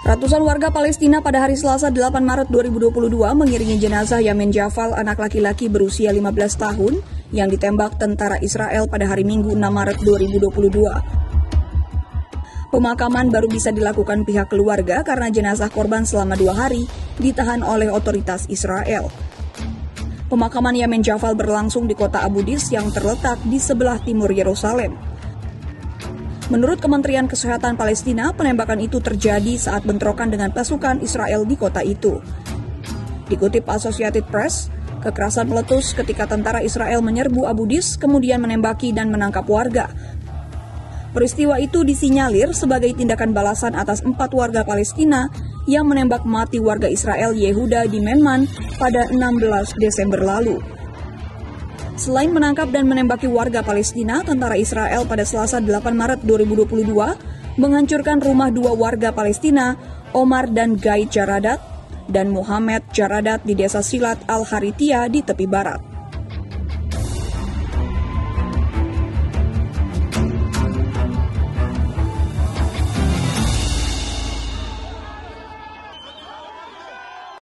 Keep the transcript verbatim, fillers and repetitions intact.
Ratusan warga Palestina pada hari Selasa delapan Maret dua ribu dua puluh dua mengiringi jenazah Yamin Jafal, anak laki-laki berusia lima belas tahun yang ditembak tentara Israel pada hari Minggu enam Maret dua ribu dua puluh dua. Pemakaman baru bisa dilakukan pihak keluarga karena jenazah korban selama dua hari ditahan oleh otoritas Israel. Pemakaman Yamin Jafal berlangsung di kota Abu Dis yang terletak di sebelah timur Yerusalem. Menurut Kementerian Kesehatan Palestina, penembakan itu terjadi saat bentrokan dengan pasukan Israel di kota itu. Dikutip Associated Press, kekerasan meletus ketika tentara Israel menyerbu Abu Dis kemudian menembaki dan menangkap warga. Peristiwa itu disinyalir sebagai tindakan balasan atas empat warga Palestina yang menembak mati warga Israel Yehuda di Menman pada enam belas Desember lalu. Selain menangkap dan menembaki warga Palestina, tentara Israel pada Selasa delapan Maret dua ribu dua puluh dua menghancurkan rumah dua warga Palestina, Omar dan Gai Jaradat, dan Muhammad Jaradat di desa Silat Al-Harithiyah di tepi barat.